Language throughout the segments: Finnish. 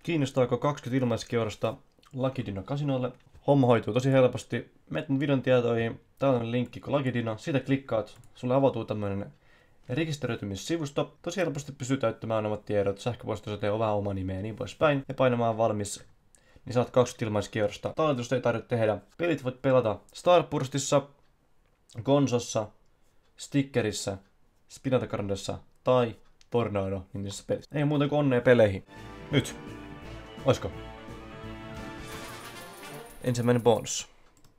Kiinnostaako 20 ilmaiskierrosta Lucky Dino Casinolle? Homma hoituu tosi helposti. Menet mun videon tietoihin, täällä on linkki kuin Lucky Dino, siitä klikkaat, sulle avautuu tämmönen rekisteröitymissivusto. Tosi helposti pystyy täyttämään omat tiedot, sähköpostiosoite, vähän oma nimeä ja niin poispäin. Ja painamaan valmis, niin saat 20 ilmaiskierrosta. Talletusta ei tarvitse tehdä. Pelit voit pelata Starburstissa, Gonzossa, Stickerissä, Spinatacardessa tai Tornado nimisessä pelissä. Ei muuta kuin onnea peleihin. Nyt. Oisko? Ensimmäinen bonus.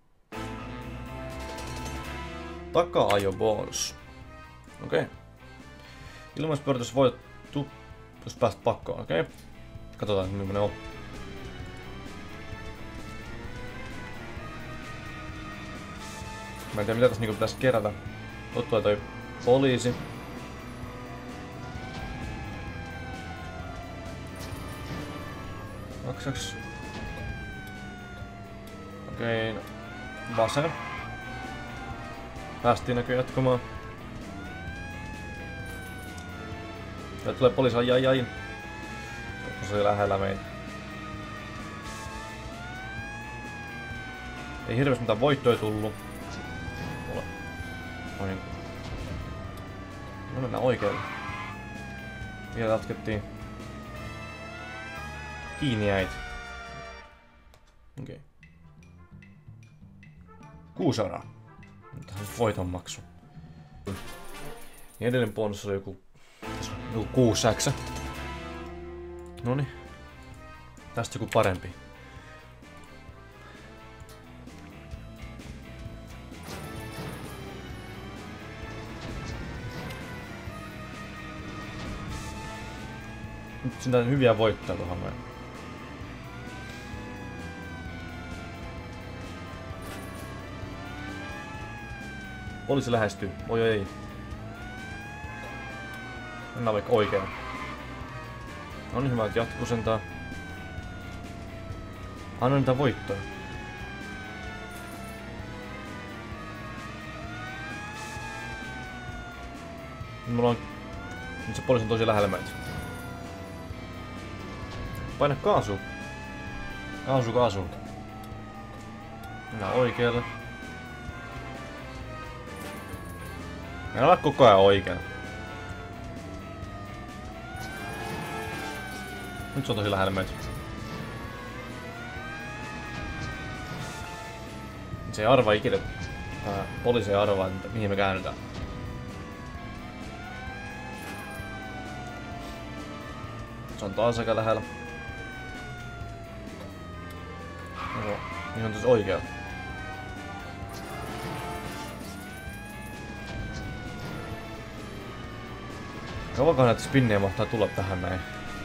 Taka-ajo bonus. Okei. Ilmaispyöritys voit jos pääst pakkoon, okei? Katsotaan millainen on. Mä en tiedä mitä tässä niinku pitäisi kerätä. Tuot tulee toi poliisi. Maksaks? Okei, no. Vasen. Päästiin näkyy jatkumaan. Täällä tulee poliisi, ai. Se oli lähellä meitä. Ei hirveästi mitään voittoja tullut. No mennään oikealle. Vielä jatkettiin. Kiinni jäit. Okei. 6 €. Tässä on voitonmaksu. Ja edellinen bonus oli joku 6 X. Noniin. Tästä joku parempi. Nyt siinä on hyviä voittoja tuohon noin. Poliisi lähestyy. Oi ei. Mennään vaikka oikein. On niin hyvä, että jatkuu sentään. Anna niitä voittoja. Mulla on... Nyt se poliisi on tosi lähellä meitä. Paina kaasu. Kaasu. Mennään oikealle. Mennään olla koko ajan oikealle. Nyt se on tosi lähellä meitä. Se ei arvaa ikinä. Poliisi ei arvaa, mihin me käännytään. Se on taas aika lähellä. Niin on tässä oikealla. Kauanko näitä spinnejä mahtaa tulla tähän näin?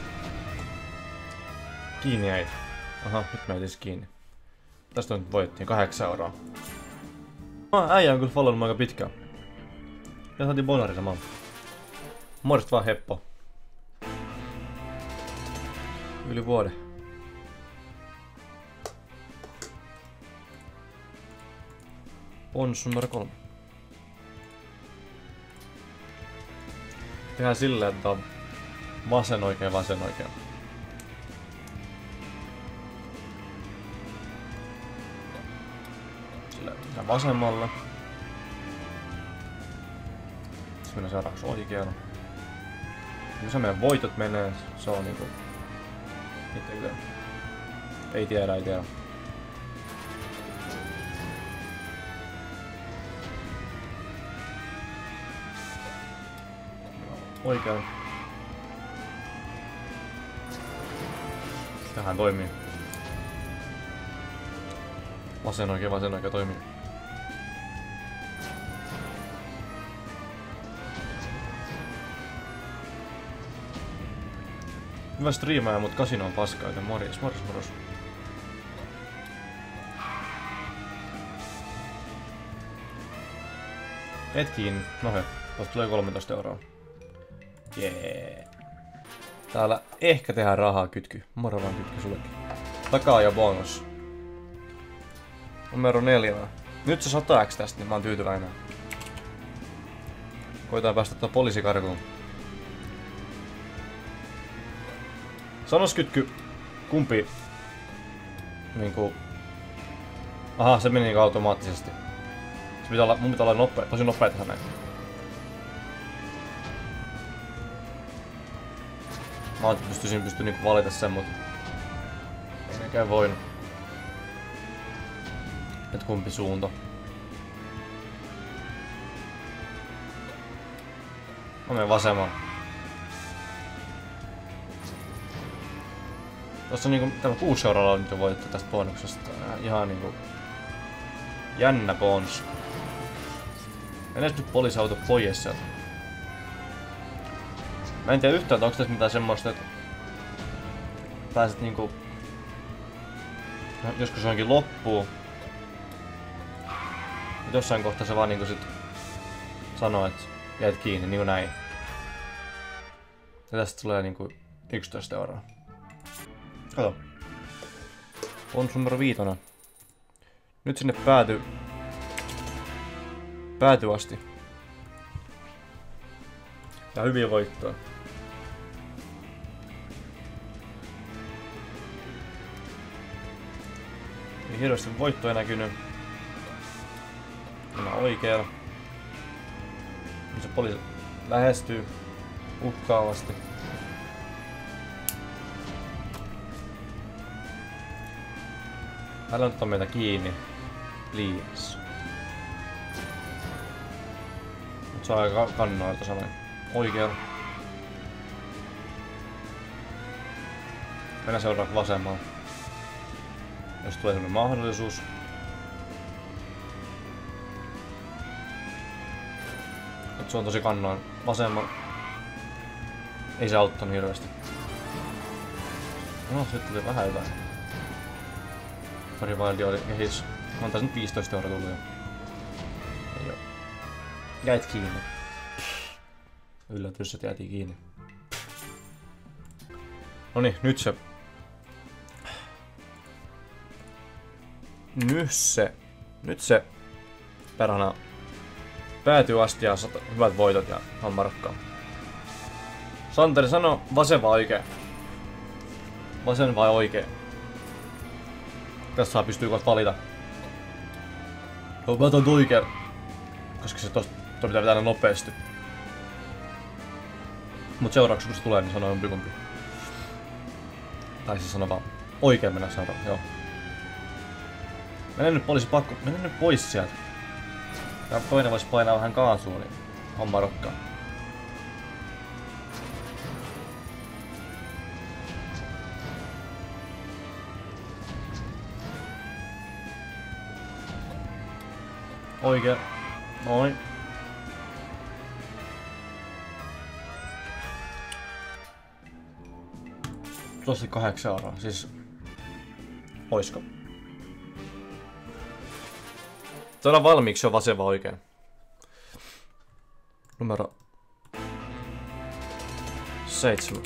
Kiinni jäi. Aha, nyt mä jätin kiinni. Tästä nyt voittiin 8 €. Äijä on kyllä followannut aika pitkään. Ja saatiin bonari samaan. Morjesta vaan Heppo. Yli vuoden. Bonus numero 3. Tehdään silleen, että on vasen oikein. Silleen tehdään vasemmalle. Sitten mennään seuraavaksi oikealle. Missä meidän voitot menee, se on niinku... Ei tiedä. Oikein. Tähän toimii. Vasen oikein toimii. Hyvä striimaaja, mut kasino on paskaa, joten morjes. Hetkiin, no he, tuosta tulee 13 €. Jee. Täällä ehkä tehdään rahaa kytky. Moro vaan kytky sullekin. Taka-ajo bonus. Numero 4. Nyt se 100 X tästä, niin mä oon tyytyväinen. Koitaan päästä tuota poliisikarkuun. Sanos kytky. kumpi niinku... Aha, se meni niinku automaattisesti. Se pitää olla, mun pitää olla nopea, tosi nopea tehdä näin. Mä pystyisin niinku valita sen, mut... Ei nekään voinut. Et kumpi suunta. Mä menen vasemmalle. Tossa on niinku tämä 6 seuraalla on nyt jo voitettu tästä bonuksesta. Ihan niinku... Jännä bonus. En edes nyt poliisiauto pois sieltä. Mä en tiedä yhtään, että onko tässä mitään semmoista, että... Pääset niinku... Joskus se onkin loppuu. Jossain kohtaa se vaan niinku sit... Sanoo, että jäät kiinni, niinku näin. Ja tästä tulee niinku 11 euroa. Kato. Bonus numero 5. Nyt sinne pääty asti. Ja hyviä voittoja. Ei hirveästi voittoja näkynyt. Mennään oikealla. Se poliisi lähestyy uhkaavasti. Älä nyt ota meitä kiinni. Please. Nyt saa aika kannoilta sanoen. Oikealla. Mennään seuraavaksi vasemmalle. Jos tulee sellainen mahdollisuus. Nyt se on tosi kannoin vasemmalla. Ei se auttanut hirveästi. No, sitten tuli vähän jotain. Pari Wildia oli kehis. On tässä nyt 15 euroa tullut jo. Ei oo. Jäit kiinni. Yllätys, että jäätiin kiinni. Noniin, nyt se. Nyt se perhana päätyy asti ja hyvät voitot ja homma rakkaa. Santeri sano vasen vai oikee? Vasen vai oikee? Tässä saa pystyy kohta valita. No, mä otan oikee. Koska se tosta pitää vetää nopeasti. Mut seuraavaksi kun se tulee, niin sanoo jompikumpi. Tai siis sano vaan oikein mennä seuraava, joo. Mene nyt poliisi pakko, mene nyt pois sieltä. Tää toinen vois painaa vähän kaasua, niin homma rokkaa. Oikein. Noin. Tosi 8 euroa, siis... Oisko? Täällä valmiiksi on vasen vai oikein. Numero 7.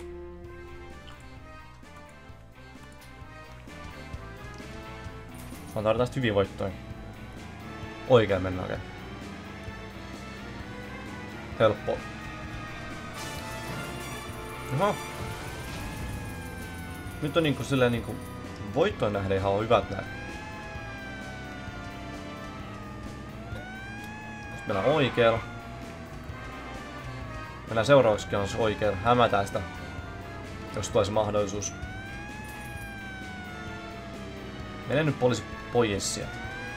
Mä tarvitaan sitten hyviä voittoja. Oikein mennään oikein. Helppo. Aha. Nyt on niinku silleen niinku voittoon nähden ihan on hyvät nää. Sitten mennään oikealla. Mennään seuraavaksikin on oikealla. Hämätään sitä. Jos tulee se mahdollisuus. Mene nyt poliisi pois sieltä.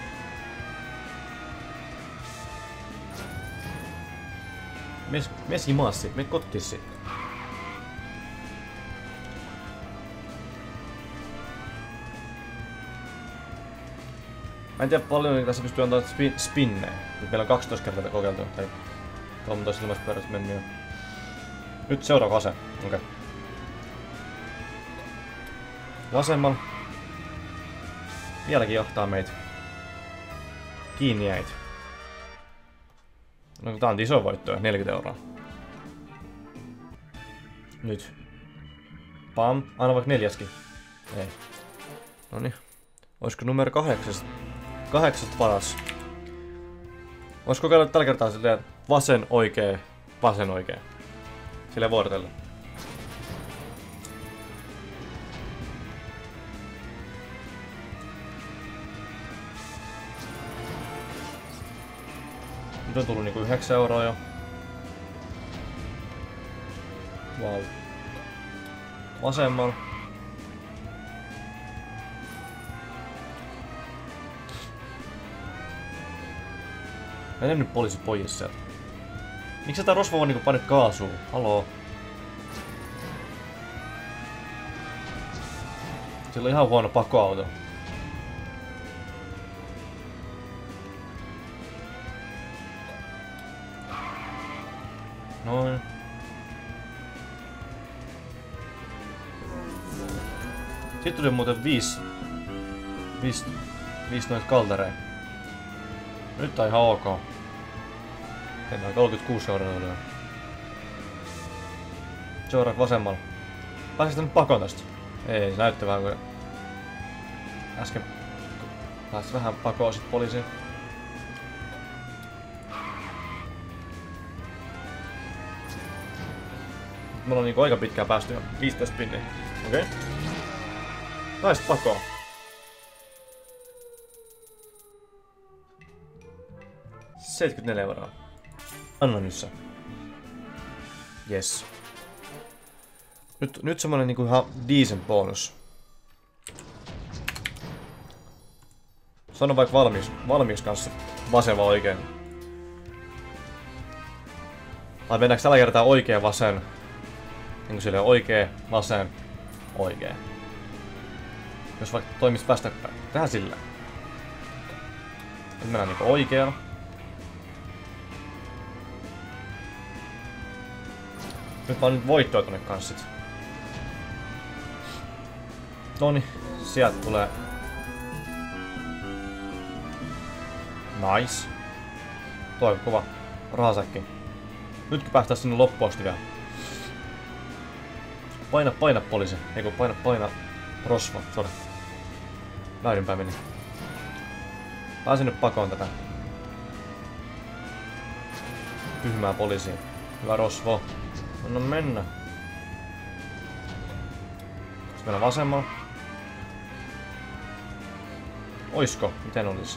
Mies himassi, mene kotissi. Mä en tiedä paljon tässä pystyy antaa spinnejä. Nyt meillä on 12 kertaa kokeiltu, tai 13 ilmaista perästä mennyt jo. Nyt seuraava vasen. Okei. Okay. Vasemmalla. Vieläkin johtaa meitä. Kiinni jäit. No tää on iso voitto, 40 euroa. Nyt. Pam. Aina vaikka 4. Ei. Noniin. Oisko numero 8? 8 paras. Oisko kokeilla tällä kertaa silleen vasen oikee, vasen oikee. Silleen vuorotella. Nyt on tullut niinku 9 € jo. Wow. Vasemmalla. Mene nyt poliisi pois sieltä. Miksi tää rosvo on niinku paine kaasuun? Haloo. Sillä on ihan huono pakoauto. Noin. Sitten tuli muuten 5 noita kaltereja. Nyt on ihan ok. Tehdään 36 € Seuraat vasemmalla. Pääsitkö nyt pakoon tästä? Ei, se näytti vähän kuin äsken pääsit vähän pakoon sit poliisiin. Mulla on niinku aika pitkään päästy jo. 15 pinniä. Okei. Pääsit pakoon. €74. Anna nyt se. Yes. Nyt semmonen niinku ihan decent bonus. Sano vaikka valmiiksi kanssa vasen vai oikein. Tai mennäänkö tällä kertaa oikea vasen? Niinku silleen oikee, vasen, oikee. Jos vaikka toimis vastakpäin. Tehdään sillä. Nyt mennään niinku oikealla. Nyt vaan nyt voittoa tonne kanssa sit. Noni, sieltä tulee. Nice. Toi on kova rahasäkki. Nytkö päästään sinne loppuun asti vielä. Paina poliisi. Eiku paina rosva. Sori. Väärinpäin meni. Pääsin nyt pakoon tätä. Tyhmää poliisiin. Hyvä rosvo. Anna mennä. Sitten mennään vasemmalla. Oisko? Miten olis?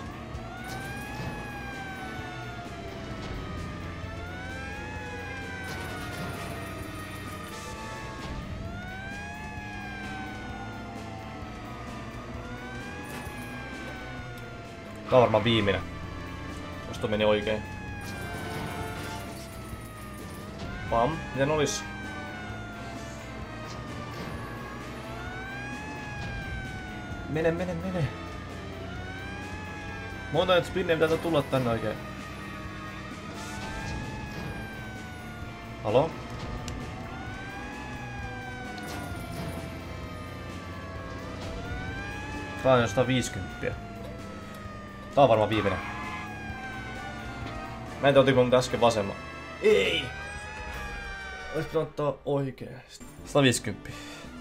Tää on varmaan viimeinen. Jos toi meni oikein. Pam. Miten olis? Mene. Monta näitä spinnejä pitää tulla tänne oikein. Halo? Tää on jostain 50. Tää on varmaan viimeinen. Mä en tiedä otiko mun äsken vasemmalla. Ei! Olis pitää ottaa oikeesti. 150.